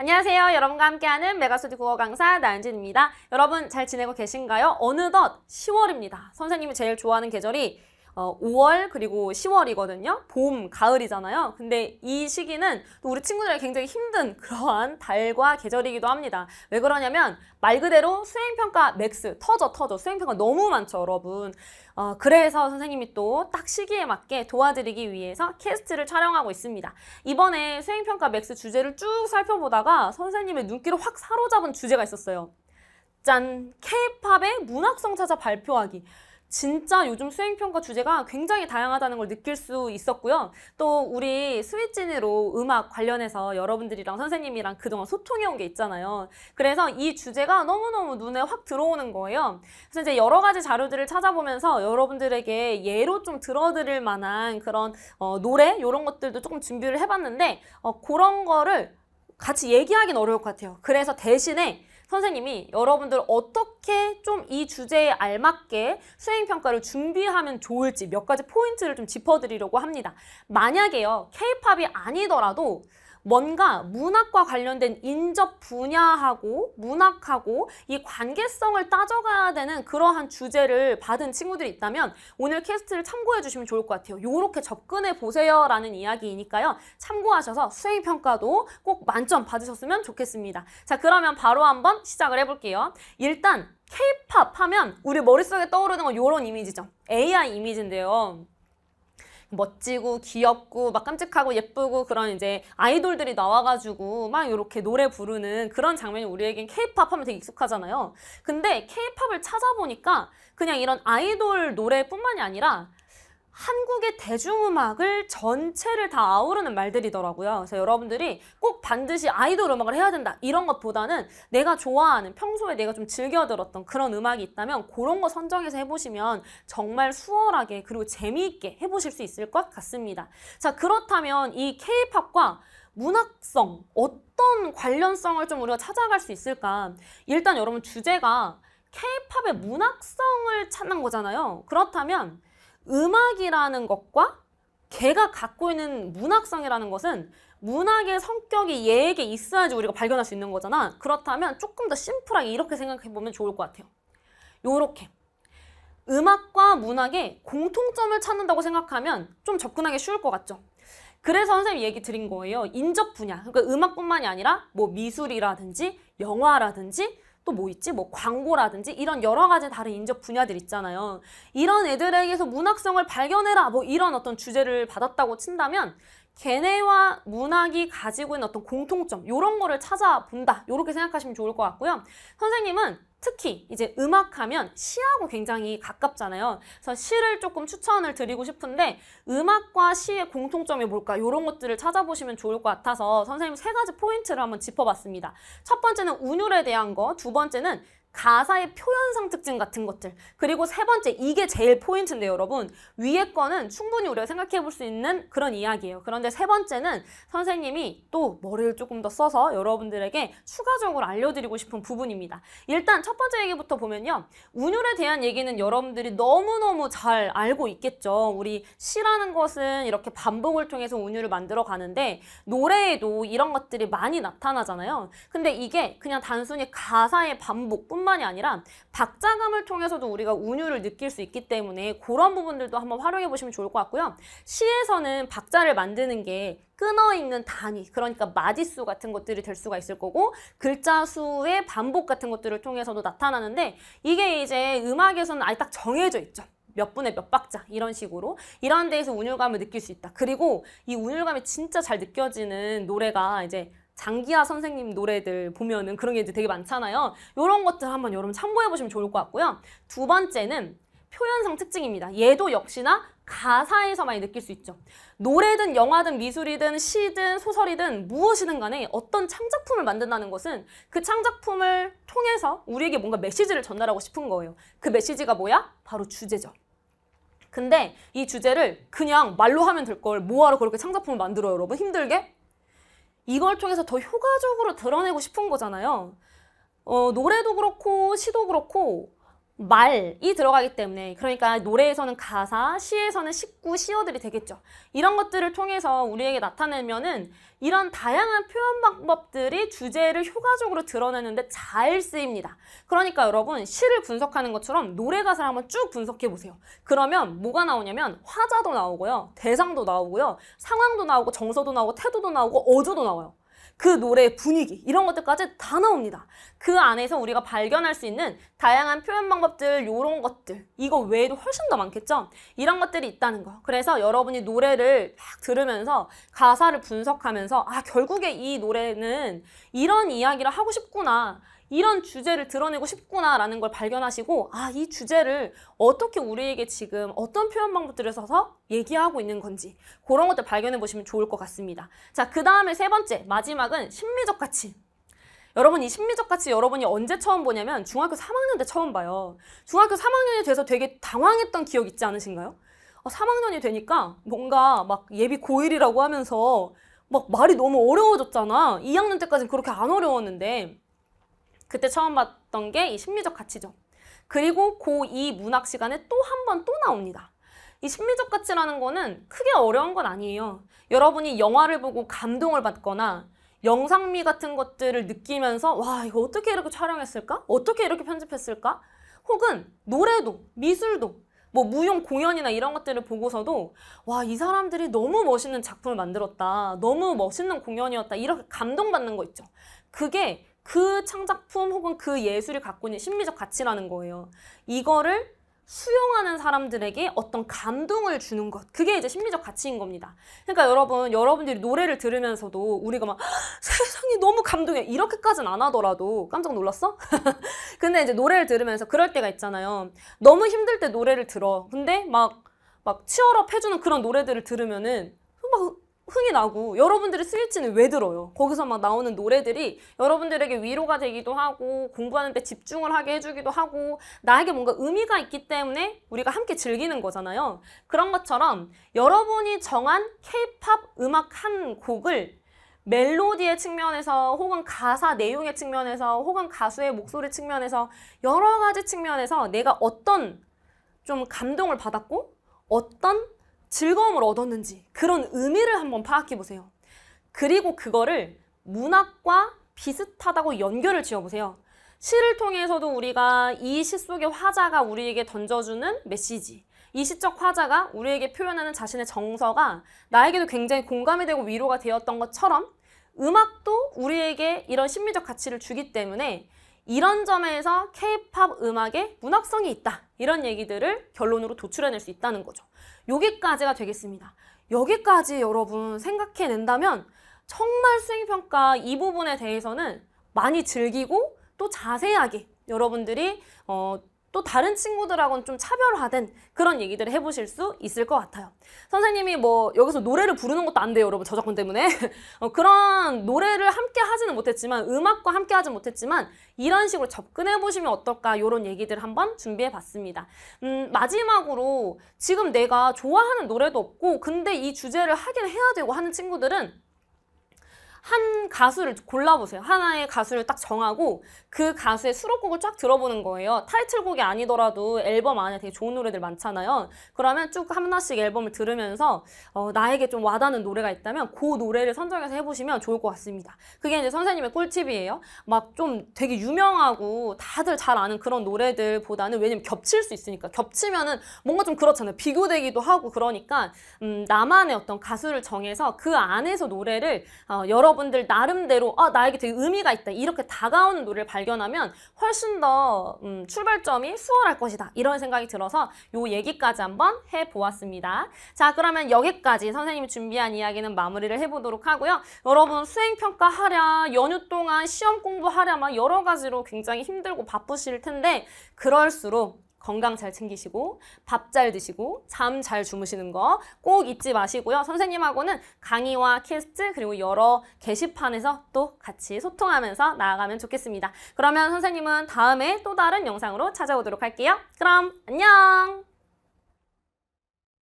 안녕하세요. 여러분과 함께하는 메가스터디 국어 강사 나은진입니다. 여러분 잘 지내고 계신가요? 어느덧 10월입니다. 선생님이 제일 좋아하는 계절이 5월 그리고 10월이거든요. 봄, 가을이잖아요. 근데 이 시기는 또 우리 친구들에게 굉장히 힘든 그러한 달과 계절이기도 합니다. 왜 그러냐면 말 그대로 수행평가 맥스, 터져. 수행평가 너무 많죠, 여러분. 그래서 선생님이 또 딱 시기에 맞게 도와드리기 위해서 캐스트를 촬영하고 있습니다. 이번에 수행평가 맥스 주제를 쭉 살펴보다가 선생님의 눈길을 확 사로잡은 주제가 있었어요. 짠! K-팝의 문학성 찾아 발표하기. 진짜 요즘 수행평가 주제가 굉장히 다양하다는 걸 느낄 수 있었고요. 또 우리 스윗진으로 음악 관련해서 여러분들이랑 선생님이랑 그동안 소통해온 게 있잖아요. 그래서 이 주제가 너무너무 눈에 확 들어오는 거예요. 그래서 이제 여러 가지 자료들을 찾아보면서 여러분들에게 예로 좀 들어드릴 만한 그런 노래 이런 것들도 조금 준비를 해봤는데 그런 거를 같이 얘기하기는 어려울 것 같아요. 그래서 대신에 선생님이 여러분들 어떻게 좀 이 주제에 알맞게 수행평가를 준비하면 좋을지 몇 가지 포인트를 좀 짚어드리려고 합니다. 만약에요, K-팝이 아니더라도 뭔가 문학과 관련된 인접 분야하고 문학하고 이 관계성을 따져가야 되는 그러한 주제를 받은 친구들이 있다면 오늘 캐스트를 참고해 주시면 좋을 것 같아요. 요렇게 접근해 보세요 라는 이야기이니까요. 참고하셔서 수행평가도 꼭 만점 받으셨으면 좋겠습니다. 자, 그러면 바로 한번 시작을 해볼게요. 일단 K-팝 하면 우리 머릿속에 떠오르는 건 요런 이미지죠. AI 이미지인데요. 멋지고 귀엽고 막 깜찍하고 예쁘고 그런 이제 아이돌들이 나와가지고 막 이렇게 노래 부르는 그런 장면이 우리에겐 K-팝 하면 되게 익숙하잖아요. 근데 K-팝을 찾아보니까 그냥 이런 아이돌 노래뿐만이 아니라 한국의 대중음악을 전체를 다 아우르는 말들이더라고요. 그래서 여러분들이 꼭 반드시 아이돌 음악을 해야 된다 이런 것보다는 내가 좋아하는 평소에 내가 좀 즐겨 들었던 그런 음악이 있다면 그런 거 선정해서 해보시면 정말 수월하게 그리고 재미있게 해보실 수 있을 것 같습니다. 자, 그렇다면 이 K-팝과 문학성 어떤 관련성을 좀 우리가 찾아갈 수 있을까? 일단 여러분 주제가 K-팝의 문학성을 찾는 거잖아요. 그렇다면 음악이라는 것과 걔가 갖고 있는 문학성이라는 것은 문학의 성격이 얘에게 있어야지 우리가 발견할 수 있는 거잖아. 그렇다면 조금 더 심플하게 이렇게 생각해보면 좋을 것 같아요. 요렇게 음악과 문학의 공통점을 찾는다고 생각하면 좀 접근하기 쉬울 것 같죠? 그래서 선생님이 얘기 드린 거예요. 인접 분야, 그러니까 음악뿐만이 아니라 뭐 미술이라든지 영화라든지 또 뭐 있지? 뭐 광고라든지 이런 여러 가지 다른 인접 분야들 있잖아요. 이런 애들에게서 문학성을 발견해라 뭐 이런 어떤 주제를 받았다고 친다면 걔네와 문학이 가지고 있는 어떤 공통점 이런 거를 찾아본다 이렇게 생각하시면 좋을 것 같고요. 선생님은 특히 이제 음악하면 시하고 굉장히 가깝잖아요. 그래서 시를 조금 추천을 드리고 싶은데 음악과 시의 공통점이 뭘까 이런 것들을 찾아보시면 좋을 것 같아서 선생님 세 가지 포인트를 한번 짚어봤습니다. 첫 번째는 운율에 대한 거, 두 번째는 가사의 표현상 특징 같은 것들, 그리고 세 번째 이게 제일 포인트인데요, 여러분. 위에 거는 충분히 우리가 생각해 볼 수 있는 그런 이야기예요. 그런데 세 번째는 선생님이 또 머리를 조금 더 써서 여러분들에게 추가적으로 알려드리고 싶은 부분입니다. 일단 첫 번째 얘기부터 보면요. 운율에 대한 얘기는 여러분들이 너무너무 잘 알고 있겠죠. 우리 시라는 것은 이렇게 반복을 통해서 운율을 만들어 가는데 노래에도 이런 것들이 많이 나타나잖아요. 근데 이게 그냥 단순히 가사의 반복뿐 뿐만이 아니라 박자감을 통해서도 우리가 운율을 느낄 수 있기 때문에 그런 부분들도 한번 활용해 보시면 좋을 것 같고요. 시에서는 박자를 만드는 게 끊어있는 단위, 그러니까 마디수 같은 것들이 될 수가 있을 거고 글자 수의 반복 같은 것들을 통해서도 나타나는데 이게 이제 음악에서는 아예 딱 정해져 있죠. 몇 분에 몇 박자 이런 식으로 이런 데에서 운율감을 느낄 수 있다. 그리고 이 운율감이 진짜 잘 느껴지는 노래가 이제 장기하 선생님 노래들 보면은 그런 게 되게 많잖아요. 이런 것들 한번 여러분 참고해보시면 좋을 것 같고요. 두 번째는 표현상 특징입니다. 얘도 역시나 가사에서 많이 느낄 수 있죠. 노래든 영화든 미술이든 시든 소설이든 무엇이든 간에 어떤 창작품을 만든다는 것은 그 창작품을 통해서 우리에게 뭔가 메시지를 전달하고 싶은 거예요. 그 메시지가 뭐야? 바로 주제죠. 근데 이 주제를 그냥 말로 하면 될 걸 뭐하러 그렇게 창작품을 만들어요, 여러분? 힘들게? 이걸 통해서 더 효과적으로 드러내고 싶은 거잖아요. 노래도 그렇고 시도 그렇고 말이 들어가기 때문에 그러니까 노래에서는 가사, 시에서는 식구, 시어들이 되겠죠. 이런 것들을 통해서 우리에게 나타내면은 이런 다양한 표현 방법들이 주제를 효과적으로 드러내는데 잘 쓰입니다. 그러니까 여러분 시를 분석하는 것처럼 노래 가사를 한번 쭉 분석해 보세요. 그러면 뭐가 나오냐면 화자도 나오고요. 대상도 나오고요. 상황도 나오고 정서도 나오고 태도도 나오고 어조도 나와요. 그 노래의 분위기 이런 것들까지 다 나옵니다. 그 안에서 우리가 발견할 수 있는 다양한 표현 방법들 이런 것들 이거 외에도 훨씬 더 많겠죠? 이런 것들이 있다는 거. 그래서 여러분이 노래를 막 들으면서 가사를 분석하면서 아 결국에 이 노래는 이런 이야기를 하고 싶구나. 이런 주제를 드러내고 싶구나 라는 걸 발견하시고 아, 이 주제를 어떻게 우리에게 지금 어떤 표현 방법들을 써서 얘기하고 있는 건지 그런 것들 발견해 보시면 좋을 것 같습니다. 자, 그 다음에 세 번째 마지막은 심미적 가치. 여러분 이 심미적 가치 여러분이 언제 처음 보냐면 중학교 3학년 때 처음 봐요. 중학교 3학년이 돼서 되게 당황했던 기억 있지 않으신가요? 3학년이 되니까 뭔가 막 예비 고1이라고 하면서 막 말이 너무 어려워졌잖아. 2학년 때까지는 그렇게 안 어려웠는데 그때 처음 봤던 게 이 심미적 가치죠. 그리고 고2 문학 시간에 또 한 번 또 나옵니다. 이 심미적 가치라는 거는 크게 어려운 건 아니에요. 여러분이 영화를 보고 감동을 받거나 영상미 같은 것들을 느끼면서 와 이거 어떻게 이렇게 촬영했을까? 어떻게 이렇게 편집했을까? 혹은 노래도 미술도 뭐 무용 공연이나 이런 것들을 보고서도 와 이 사람들이 너무 멋있는 작품을 만들었다. 너무 멋있는 공연이었다. 이렇게 감동받는 거 있죠. 그게 그 창작품 혹은 그 예술이 갖고 있는 심미적 가치라는 거예요. 이거를 수용하는 사람들에게 어떤 감동을 주는 것. 그게 이제 심리적 가치인 겁니다. 그러니까 여러분들이 노래를 들으면서도 우리가 막 세상이 너무 감동해. 이렇게까지는 안 하더라도 깜짝 놀랐어? 근데 이제 노래를 들으면서 그럴 때가 있잖아요. 너무 힘들 때 노래를 들어. 근데 막 치얼업 해주는 그런 노래들을 들으면은 막 흥이 나고 여러분들이 스위치는 왜 들어요? 거기서 막 나오는 노래들이 여러분들에게 위로가 되기도 하고 공부하는 데 집중을 하게 해주기도 하고 나에게 뭔가 의미가 있기 때문에 우리가 함께 즐기는 거잖아요. 그런 것처럼 여러분이 정한 K-팝 음악 한 곡을 멜로디의 측면에서 혹은 가사 내용의 측면에서 혹은 가수의 목소리 측면에서 여러 가지 측면에서 내가 어떤 좀 감동을 받았고 어떤 즐거움을 얻었는지 그런 의미를 한번 파악해 보세요. 그리고 그거를 문학과 비슷하다고 연결을 지어보세요. 시를 통해서도 우리가 이 시 속의 화자가 우리에게 던져주는 메시지, 이 시적 화자가 우리에게 표현하는 자신의 정서가 나에게도 굉장히 공감이 되고 위로가 되었던 것처럼 음악도 우리에게 이런 심미적 가치를 주기 때문에 이런 점에서 K-팝 음악에 문학성이 있다. 이런 얘기들을 결론으로 도출해낼 수 있다는 거죠. 여기까지가 되겠습니다. 여기까지 여러분 생각해낸다면 정말 수행평가 이 부분에 대해서는 많이 즐기고 또 자세하게 여러분들이 또 다른 친구들하고는 좀 차별화된 그런 얘기들을 해보실 수 있을 것 같아요. 선생님이 뭐 여기서 노래를 부르는 것도 안 돼요, 여러분. 저작권 때문에. 그런 노래를 함께 하지는 못했지만 음악과 함께 하진 못했지만 이런 식으로 접근해보시면 어떨까 이런 얘기들을 한번 준비해봤습니다. 마지막으로 지금 내가 좋아하는 노래도 없고 근데 이 주제를 하긴 해야 되고 하는 친구들은 한 가수를 골라보세요. 하나의 가수를 딱 정하고 그 가수의 수록곡을 쫙 들어보는 거예요. 타이틀곡이 아니더라도 앨범 안에 되게 좋은 노래들 많잖아요. 그러면 쭉 하나씩 앨범을 들으면서 나에게 좀 와닿는 노래가 있다면 그 노래를 선정해서 해보시면 좋을 것 같습니다. 그게 이제 선생님의 꿀팁이에요. 막 좀 되게 유명하고 다들 잘 아는 그런 노래들보다는 왜냐면 겹칠 수 있으니까. 겹치면은 뭔가 좀 그렇잖아요. 비교되기도 하고 그러니까 나만의 어떤 가수를 정해서 그 안에서 노래를 여러분들 나름대로 나에게 되게 의미가 있다 이렇게 다가오는 노래를 발견하면 훨씬 더 출발점이 수월할 것이다 이런 생각이 들어서 요 얘기까지 한번 해보았습니다. 자, 그러면 여기까지 선생님이 준비한 이야기는 마무리를 해보도록 하고요. 여러분 수행평가 하랴 연휴 동안 시험 공부하랴 막 여러 가지로 굉장히 힘들고 바쁘실 텐데 그럴수록 건강 잘 챙기시고 밥 잘 드시고 잠 잘 주무시는 거 꼭 잊지 마시고요. 선생님하고는 강의와 캐스트 그리고 여러 게시판에서 또 같이 소통하면서 나아가면 좋겠습니다. 그러면 선생님은 다음에 또 다른 영상으로 찾아오도록 할게요. 그럼 안녕!